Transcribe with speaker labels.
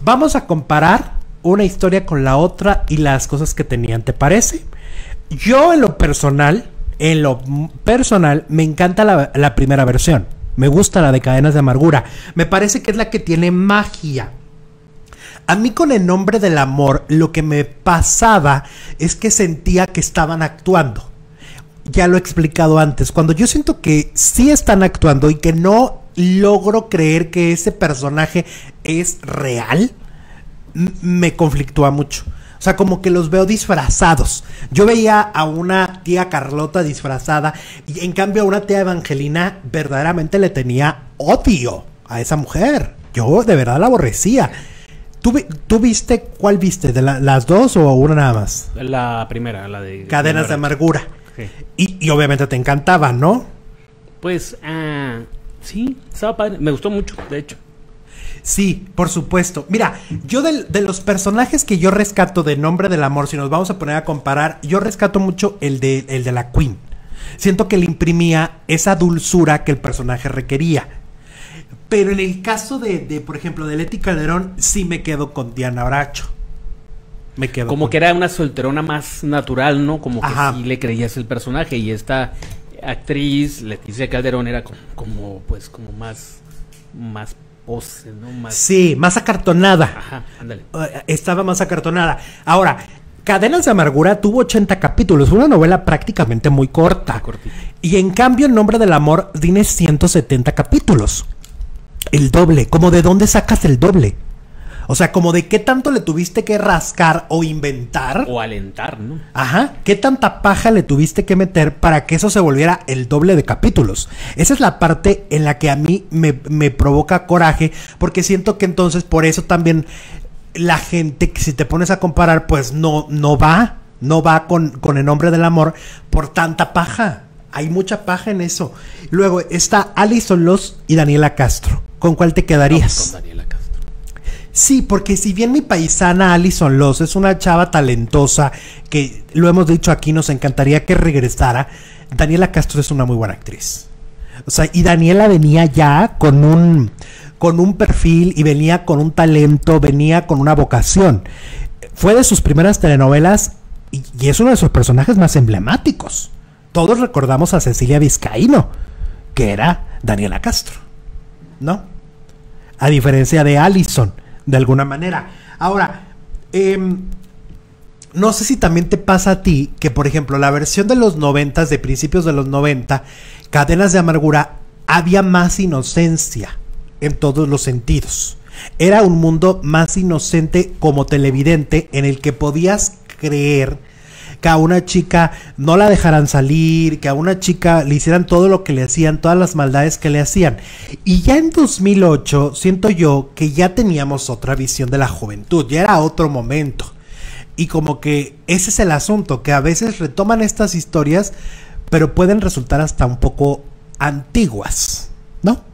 Speaker 1: Vamos a comparar una historia con la otra y las cosas que tenían, ¿te parece? Yo en lo personal, me encanta la primera versión. Me gusta la de Cadenas de Amargura. Me parece que es la que tiene magia. A mí con El Nombre del Amor lo que me pasaba es que sentía que estaban actuando. Ya lo he explicado antes. Cuando yo siento que sí están actuando y que no logro creer que ese personaje es real, me conflictúa mucho. O sea, como que los veo disfrazados. Yo veía a una tía Carlota disfrazada y en cambio a una tía Evangelina verdaderamente le tenía odio a esa mujer. Yo de verdad la aborrecía. ¿Tú viste, cuál viste? ¿De las dos o una nada más?
Speaker 2: La primera, la de
Speaker 1: Cadenas de Amargura.
Speaker 2: Sí.
Speaker 1: Y obviamente te encantaba, ¿no?
Speaker 2: Pues, sí, estaba padre. Me gustó mucho, de hecho.
Speaker 1: Sí, por supuesto. Mira, yo de los personajes que yo rescato de Nombre del Amor, si nos vamos a poner a comparar, yo rescato mucho el de la Queen. Siento que le imprimía esa dulzura que el personaje requería. Pero en el caso por ejemplo, de Leti Calderón, sí me quedo con Diana Bracho.
Speaker 2: Como que era una solterona más natural, ¿no? Como que
Speaker 1: Ajá.
Speaker 2: sí le creías el personaje. Y esta actriz, Leticia Calderón, era como más pose, ¿no? Más...
Speaker 1: Sí, más acartonada.
Speaker 2: Ajá, ándale.
Speaker 1: Estaba más acartonada. Ahora, Cadenas de Amargura tuvo 80 capítulos. Fue una novela prácticamente muy corta.
Speaker 2: Muy cortita.
Speaker 1: Y en cambio, El Nombre del Amor tiene 170 capítulos. El doble. ¿Cómo de dónde sacas el doble? O sea, como de qué tanto le tuviste que rascar o inventar.
Speaker 2: O alentar, ¿no?
Speaker 1: Ajá. ¿Qué tanta paja le tuviste que meter para que eso se volviera el doble de capítulos? Esa es la parte en la que a mí me provoca coraje, porque siento que entonces por eso también la gente, si te pones a comparar, pues no va con El Nombre del Amor por tanta paja. Hay mucha paja en eso. Luego está Alison Loss y Daniela Castro. ¿Con cuál te quedarías?
Speaker 2: Con Daniela Castro.
Speaker 1: Sí, porque si bien mi paisana Alison Loss es una chava talentosa, que lo hemos dicho aquí, nos encantaría que regresara, Daniela Castro es una muy buena actriz. O sea, y Daniela venía ya con un perfil y venía con un talento, venía con una vocación. Fue de sus primeras telenovelas y es uno de sus personajes más emblemáticos. Todos recordamos a Cecilia Vizcaíno, que era Daniela Castro, ¿no? A diferencia de Alison, de alguna manera. Ahora, no sé si también te pasa a ti que, por ejemplo, la versión de los 90, de principios de los 90, Cadenas de Amargura, había más inocencia en todos los sentidos. Era un mundo más inocente como televidente, en el que podías creer que a una chica no la dejaran salir, que a una chica le hicieran todo lo que le hacían, todas las maldades que le hacían. Y ya en 2008 siento yo que ya teníamos otra visión de la juventud, ya era otro momento. Y como que ese es el asunto, que a veces retoman estas historias, pero pueden resultar hasta un poco antiguas, ¿no?